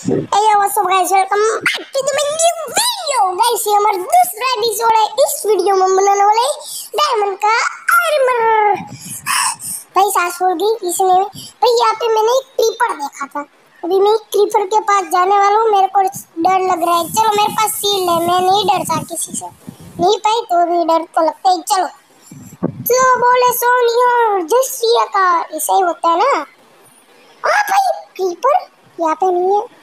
Hey, what's up guys? Welcome back to the new video. Guys, ये हमारा दूसरा episode है। इस वीडियो में बनाने वाले डायमंड का आर्मर। भाई सांस फूल गई इसने। भाई यहाँ पे मैंने एक क्रीपर देखा था। अभी मैं क्रीपर के पास जाने वाला हूँ। मेरे को डर लग रहा है। चलो मेरे पास शील्ड है, मैं नहीं डरता किसी से। नहीं पाई तो भी डर तो लगता है। चलो तो बोले सोनिया जस्सिया का ऐसा ही होता है ना। हाँ भाई क्रीपर यहाँ पे नहीं है।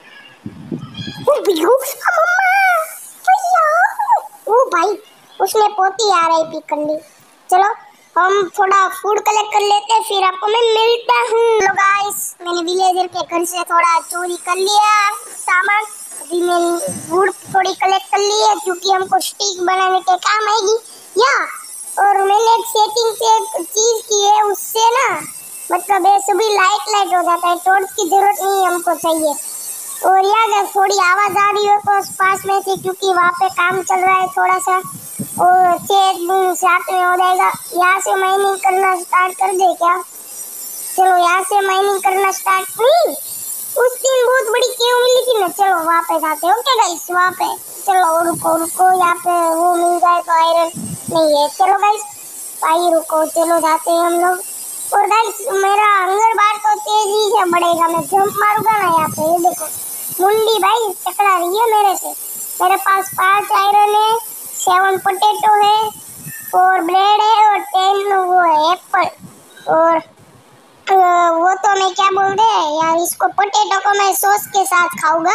ओ भाई उसने पोती आरआईपी कर ली। चलो हम थोड़ा फूड कलेक्ट कर लेते हैं, फिर आपको मैं मिलता हूँ। हेलो गाइस, मैंने विलेजर के घर से थोड़ा चोरी कर लिया सामान। अभी मैंने फूड थोड़ी कलेक्ट कर ली है क्योंकि हमको स्टिक बनाने के काम आएगी या। और मैंने एक सेटिंग से एक चीज की है, उससे ना मतलब ये सभी लाइट हो जाता है। टॉर्च की जरूरत नहीं हमको चाहिए। और यार थोड़ी आवाज आ रही हो तो पास में से, क्योंकि वहाँ पे काम चल रहा है थोड़ा सा। और 6 में हो जाएगा। यहाँ से माइनिंग करना स्टार्ट कर दे क्या? चलो यहाँ से माइनिंग करना स्टार्ट। नहीं उस दिन बहुत बड़ी केव मिली थी ना। चलो वहाँ पे जाते हैं। ओके गाइस वहाँ पे चलो। रुको यहाँ पे वो मिल जाए तो आयरन नहीं है। चलो गाइस भाई रुको, चलो जाते हैं हम लोग। और गाइस मेरा हंगर बार तो तेजी से बढ़ेगा। मैं जंप मारूंगा ना यहाँ पे, ये देखो मुंडी भाई टकरा रही है मेरे से। मेरे पास 5 आयरन है, 7 पोटैटो है, 4 ब्रेड है और 10 वो है एप्पल। और वो तो मैं क्या बोल रहे यार, इसको पोटैटो को मैं सॉस के साथ खाऊंगा।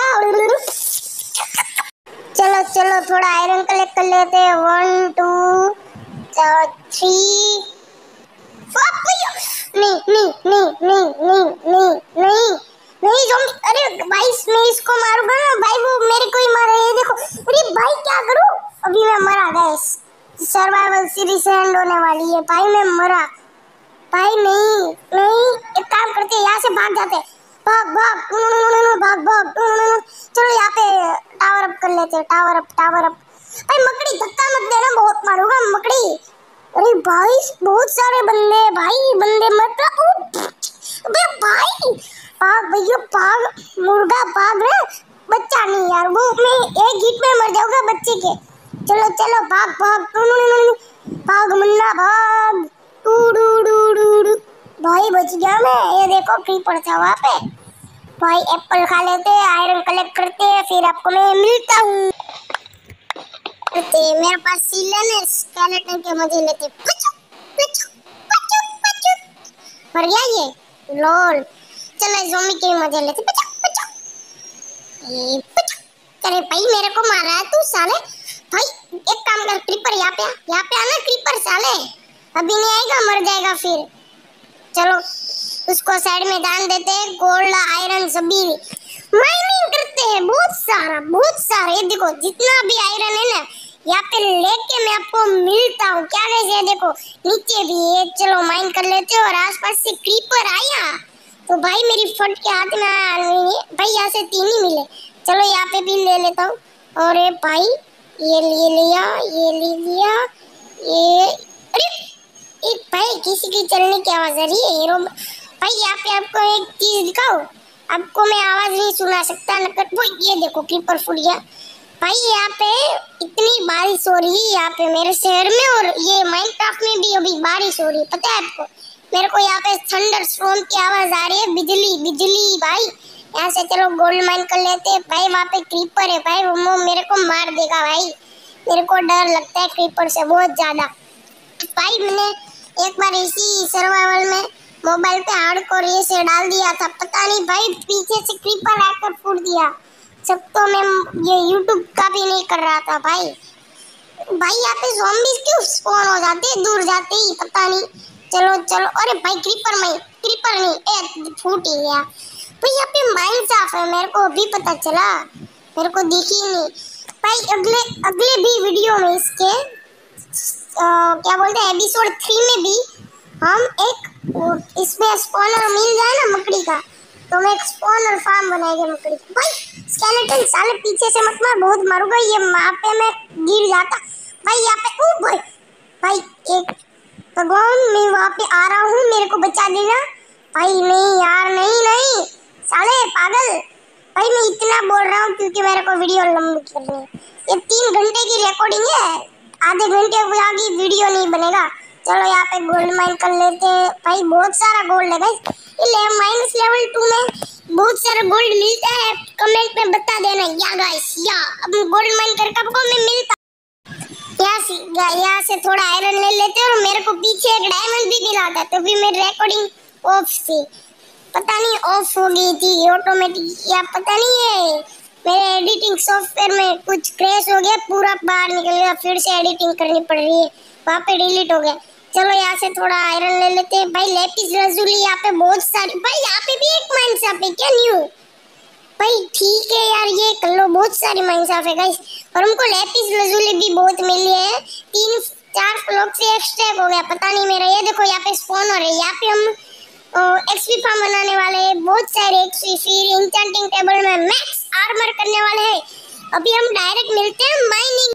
चलो चलो थोड़ा आयरन कलेक्ट कर लेते हैं। 1 2 3 नहीं नहीं नहीं नहीं नहीं नहीं नहीं नहीं जो। अरे भाई मैं इसको मारूंगा ना भाई, वो मेरे को ही मारे। ये देखो। अरे भाई क्या करूं? अभी मैं मरा गैस। सर्वाइवल सीरीज एंड होने वाली है भाई। मैं मरा भाई। नहीं नहीं एक काम करते, यहाँ से भाग जाते। भाग भाग भाग भाग। चलो यहाँ पे टावर अप कर लेते। Tower up. भाई मकड़ी धक्का मत देना, बहुत मारूंगा मकड़ी। अरे भाई बहुत सारे बंदे भाई, बंदे मत। अबे भाई भाग भैया भाग। मुर्गा भाग रे, बच्चा नहीं यार। वो मैं एक हिट में मर जाऊंगा बच्चे के। चलो चलो भाग भाग भाग मुन्ना भाग। भाई बच गया मैं। ये देखो क्रीपर था वहाँ पे। भाई एप्पल खा लेते हैं, आयरन कलेक्ट करते हैं, फिर आपको मैं मिलता हूँ। मेरे पास सीलन है, स्केलेटन के मजे लेते। मर गया ये लोल। चलो ज़ोंबी के मजे लेते। अरे भाई मेरे को मार रहा है तू साले। भाई एक काम कर, क्रीपर यहाँ पे आना। क्रीपर साले अभी नहीं आएगा, मर जाएगा फिर। चलो उसको साइड में डाल देते हैं। गोल्ड आयरन सभी माइनिंग करते हैं। बहुत सारा ये देखो जितना भी आयरन है ना यहाँ पे लेके मैं आपको मिलता हूँ। क्या कैसे देखो नीचे भी है। चलो माइन कर लेते हैं। और आसपास से क्रीपर आया तो भाई मेरी फट के हाथ में आया भाई। यहाँ से 3 ही मिले। चलो यहाँ पे भी ले लेता हूँ। और ये भाई ये ले लिया, ये ले लिया, ये। अरे एक भाई किसी की चलने की आवाज आ रही है हीरो भाई। यहाँ पे आपको एक चीज दिखाओ, आपको मैं आवाज नहीं सुना सकता नकर। वो ये देखो क्रीपर फूट गया भाई। यहाँ पे इतनी बारिश हो रही है यहाँ पे मेरे शहर में। और ये माइनक्राफ्ट में भी अभी बारिश हो रही है, पता है आपको। मेरे को यहाँ पे थंडर स्टॉर्म की आवाज आ रही है। बिजली भाई। यहाँ से चलो गोल्ड माइन कर लेते हैं भाई। वहाँ पे क्रीपर है भाई, वो मेरे को मार देगा भाई। मेरे को डर लगता है क्रीपर से बहुत ज्यादा भाई। मैंने एक बार इसी सर्वाइवल में मोबाइल पे हार्डकोर ये से डाल दिया था, पता नहीं भाई पीछे से क्रीपर आकर फूट दिया। सब तो मैं ये YouTube का भी नहीं कर रहा था भाई। यहाँ पे ज़ॉम्बीज क्यों स्पॉन हो जाते हैं दूर जाते ही, पता नहीं। चलो चलो। अरे भाई क्रीपर नहीं फूट ही गया भाई। यहाँ पे माइन साफ है, मेरे को अभी पता चला, मेरे को दिखी नहीं भाई। अगले भी वीडियो में इसके क्या बोलते हैं एपिसोड 3 में भी हम एक इसमें स्पॉनर मिल जाए ना मकड़ी का, तो मैं एक स्पॉनर फार्म बनाएंगे मकड़ी का। भाई स्केलेटन साले पीछे से मत मार, बहुत मारूंगा। ये वहाँ पे मैं गिर जाता भाई। यहाँ पे ओ भाई एक भगवान मैं वहाँ पे आ रहा हूँ, मेरे को बचा देना भाई। नहीं यार नहीं साले पागल भाई। मैं इतना इतना बोल रहा हूँ क्योंकि मेरे को वीडियो लंबी करनी है। ये 3 घंटे की रिकॉर्डिंग है, आधे घंटे आगे वीडियो नहीं बनेगा। चलो यहाँ पे गोल्ड माइन कर लेते हैं भाई, बहुत सारा गोल्ड है गाइस। माइनस लेवल 2 में बहुत सारा गोल्ड मिलता है, कमेंट में बता देना या गाइस। या अब गोल्ड माइन करके आपको मैं मिलता यहाँ से थोड़ा आयरन ले लेते हैं और मेरे को पीछे एक डायमंड भी मिला था, तो भी मेरी रिकॉर्डिंग ऑफ थी, पता नहीं ऑफ हो गई थी ऑटोमेटिक या पता नहीं है मेरे एडिटिंग सॉफ्टवेयर में कुछ क्रैश हो गया, पूरा बाहर निकल गया, फिर से एडिटिंग करनी पड़ रही है, वहाँ पे डिलीट हो गया। चलो यहाँ से थोड़ा आयरन ले लेते हैं भाई। लेपिस लजुली यहाँ पे बहुत सारी भाई, यहाँ पे भी एक माइंस यहाँ पे क्या न्यू भाई, ठीक है यार ये कर लो, बहुत सारी माइंस यहाँ पे गाइस। और हमको लेपिस लजुली भी बहुत मिली है, 3-4 ब्लॉक से एक स्टैक हो गया, पता नहीं मेरा। ये देखो यहाँ पे स्पॉन हो रहे हैं, यहाँ पे हम एक्सपी फार्म बनाने वाले हैं, बहुत सारे एक्सपी, फिर इंचेंटिंग टेबल में मैक्स आर्मर करने वाले हैं। अभी हम डायरेक्ट मिलते हैं माइनिंग।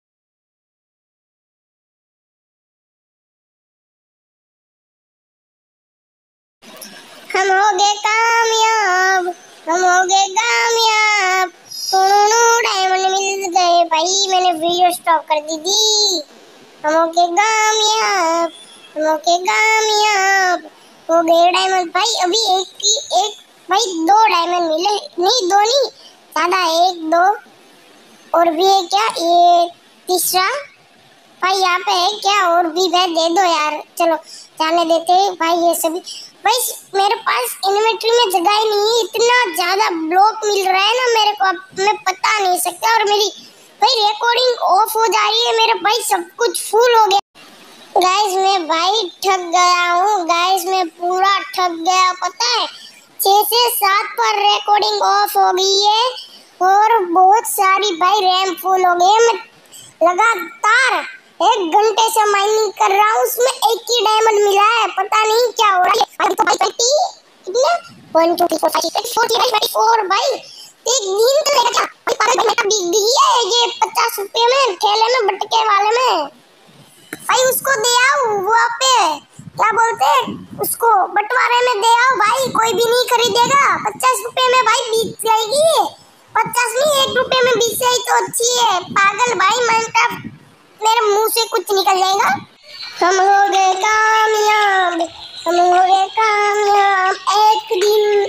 हम हो गए कामयाब, हम हो गए कामयाब, डायमंड मिल गए भाई। मैंने वीडियो स्टॉप कर दी थी। हम हो गए कामयाब, हम हो गए कामयाब, हो गए डायमंड भाई। अभी एक भाई 2 डायमंड मिले, नहीं 2 नहीं ज्यादा, 1-2 और भी है क्या, ये तीसरा भाई यहाँ पे है क्या, और भी भाई दे दो यार। चलो जाने देते हैं भाई। ये सभी भाई मेरे पास इन्वेंटरी में जगह ही नहीं है, इतना ज्यादा ब्लॉक मिल रहा है ना मेरे को, अब मैं बता नहीं सकता। और मेरी भाई रिकॉर्डिंग ऑफ हो जा रही है, मेरा भाई सब कुछ फुल हो गया गाइस। मैं भाई ठग गया हूँ गाइस, मैं पूरा ठग गया, पता है 6 से 7 पर रिकॉर्डिंग ऑफ हो गई है और बहुत सारी भाई रैम फुल हो गई है। मैं लगातार 1 घंटे से माइनिंग कर रहा हूँ, उसमें एक ही डायमंड मिला है, पता नहीं क्या हो रहा है। भाई तो भाई 1 2 3 4 5 6 4 भाई एक दिन तो लेगा क्या भाई, पागल भाई। मेरा बिक गई है ये 50 रुपए में ठेले में बटके वाले में भाई, उसको दे आओ वहाँ पे क्या बोलते हैं उसको, बंटवारे में दे आओ भाई, कोई भी नहीं खरीदेगा। 50 रुपए में भाई बिक जाएगी, 50 नहीं 1 रुपए में बिक जाए तो अच्छी है। पागल भाई माइनक्राफ्ट मेरे मुंह से कुछ निकल जाएगा। हम हो गए कामयाब, हम हो गए कामयाब, एक दिन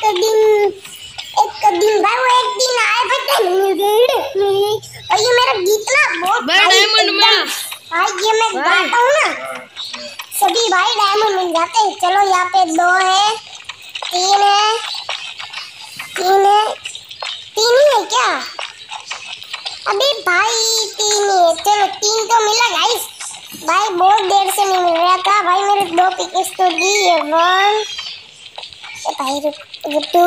भाई, वो एक दिन आए भाई। ये मेरा गीत ना बहुत डायमंड में भाई, ये मैं गाता हूँ ना सभी भाई डायमंड मिल जाते हैं। चलो यहाँ पे 2 है, 3 है, 3 ही है क्या, अभी भाई 3 है। चलो 3 तो मिला गाइस भाई, बहुत देर से नहीं मिल रहा था भाई। मेरे 2 पिकेस तो दी है, 1 भाई 2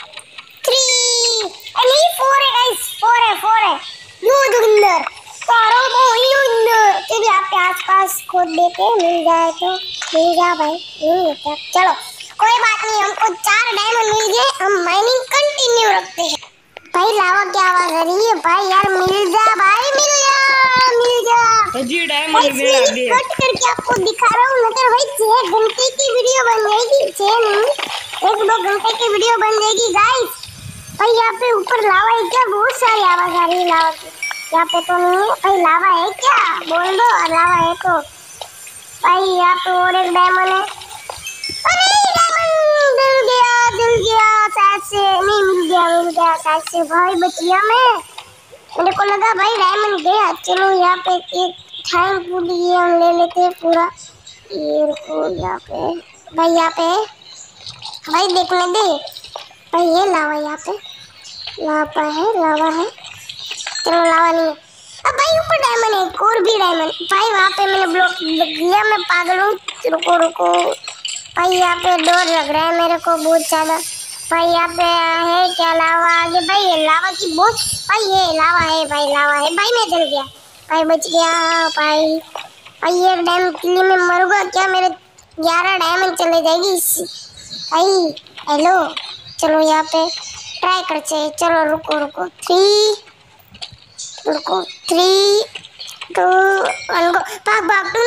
3 नहीं 4 है गाइस, 4 है अंदर सारों को अंदर के भी आपके आसपास खोद देते, मिल जाए तो मिल जा भाई, नहीं होता चलो कोई बात नहीं। हमको 4 डायमंड मिल गए, हम माइनिंग कंटिन्यू रखते हैं। भाई लावा क्या आवाज आ रही है भाई, यार मिल जा भाई, मिल जा जी डायमंड मेरा भी है। कट करके आपको दिखा रहा हूँ, मगर भाई 6 घंटे की वीडियो बन जाएगी, 6 नहीं 1-2 घंटे की वीडियो बन जाएगी गाइस। भाई यहाँ पे ऊपर लावा है क्या, बहुत सारी आवाज आ रही है लावा की, यहाँ पे तो नहीं है भाई। लावा है क्या बोल दो, लावा है तो भाई यहाँ पे और एक डायमंड है। अरे डायमंड मिल गया शायद से, नहीं मिल गया शायद से भाई, बच गया मैं, मेरे को लगा भाई डायमंड गया। चलो यहाँ पे एक टाइम पूरी ये हम ले लेते हैं पूरा, ये रुको यहाँ पे भाई, यहाँ पे भाई देखने दे भाई, ये लावा यहाँ पे लावा है, चलो लावा नहीं है। अब भाई ऊपर डायमंड है, एक और भी डायमंड भाई, वहाँ पे मैंने ब्लॉक दिया, मैं पागल हूँ। रुको भाई, यहाँ पे डर लग रहा है मेरे को बहुत ज्यादा भाई। यहाँ पे है क्या लावा आगे भाई, ये लावा की बहुत भाई, ये लावा है भाई, मैं जल गया भाई, बच गया भाई। ये डायमंड किली में मरूंगा क्या, मेरे 11 डायमंड चले जाएगी भाई। हेलो चलो यहाँ पे ट्राई करते हैं, चलो रुको 3 2 1 गो,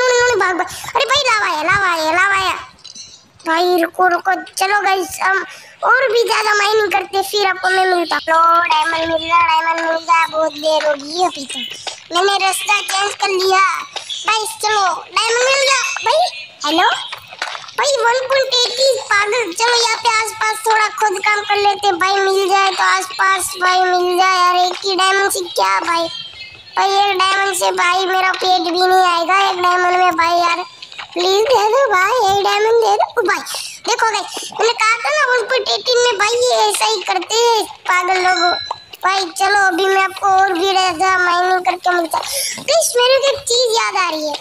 भाग। अरे भाई लावा है भाई, रुको चलो गाइस, हम और भी ज्यादा माइनिंग करते फिर आपको मैं मिलता। लो डायमंड मिल गया, बहुत देर होगी अभी तो मैंने रास्ता चेंज कर लिया भाई। चलो डायमंड मिल गया भाई। हेलो भाई 1.80 पागल। चलो यहाँ पे आसपास थोड़ा खुद काम कर लेते भाई, मिल जाए तो आसपास भाई मिल जाए यार। एक ही डायमंड से क्या भाई, एक डायमंड से भाई मेरा पेट भी नहीं आएगा एक डायमंड में भाई यार। प्लीज दे दो भाई, एक डायमंड दे दो भाई। देखो गाइस मैंने कहा था ना 1.18 में भाई ये ऐसा ही करते हैं पागल लोग भाई। चलो अभी मैं आपको और भी ज्यादा माइनिंग करके मिलता। प्लीज मेरे को एक चीज याद आ रही है,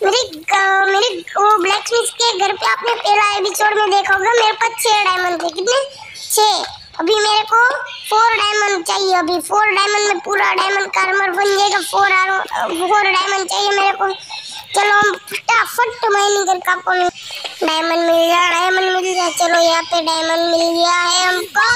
मेरे वो ब्लैकस्मिथ के घर पे आपने पहला एपिसोड में देखा होगा मेरे पास 6 डायमंड थे। कितने? 6। अभी मेरे को 4 डायमंड चाहिए। अभी 4 डायमंड में पूरा डायमंड का आर्मर बन जाएगा। 4 डायमंड चाहिए मेरे को। चलो हम फटाफट माइनिंग करके आपको डायमंड मिल गया। चलो यहाँ पे डायमंड मिल गया है हमको।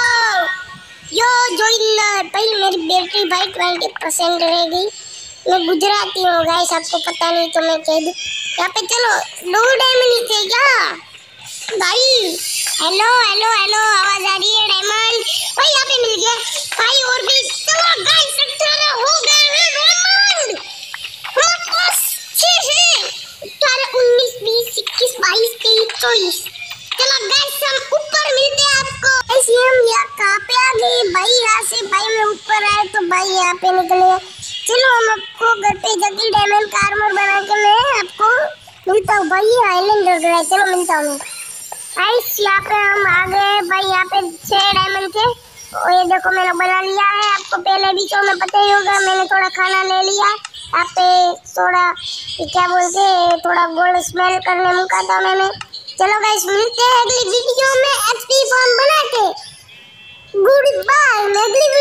यो जोइलर भाई मेरी बैटरी भाई 20% रह गई। मैं गुजराती हूँ गाइस, आपको पता नहीं तो मैं कह दूँ। यहाँ पे चलो 2 डायमंड थे क्या भाई? हेलो आवाज आ रही है? डायमंड भाई यहाँ पे मिल गया भाई। और भी चलो गाइस 18 हो गए हैं डायमंड। हमारे पास 6 है। 18 19 20 21 22 23 24। चलो गाइस हम ऊपर मिलते हैं आपको। ऐसे हम यहाँ कहाँ पे आ गए भाई? यहाँ से भाई मैं ऊपर आया तो भाई यहाँ पे निकले। चलो हम आपको घर पे जाके डायमंड का आर्मर बना के मैं आपको मिलता हूँ भाई। ये आइलैंड लग रहा है, चलो मिलता हूँ गाइस। यहाँ पे हम आ गए भाई। यहाँ पे 6 डायमंड थे और ये देखो मैंने बना लिया है। आपको पहले भी तो मैं पता ही होगा, मैंने थोड़ा खाना ले लिया। यहाँ पे थोड़ा क्या बोलते थोड़ा गोल्ड स्मेल करने मुका था मैंने। चलो गाइस मिलते हैं अगली वीडियो में एचपी फॉर्म बना के। Good bye. अगली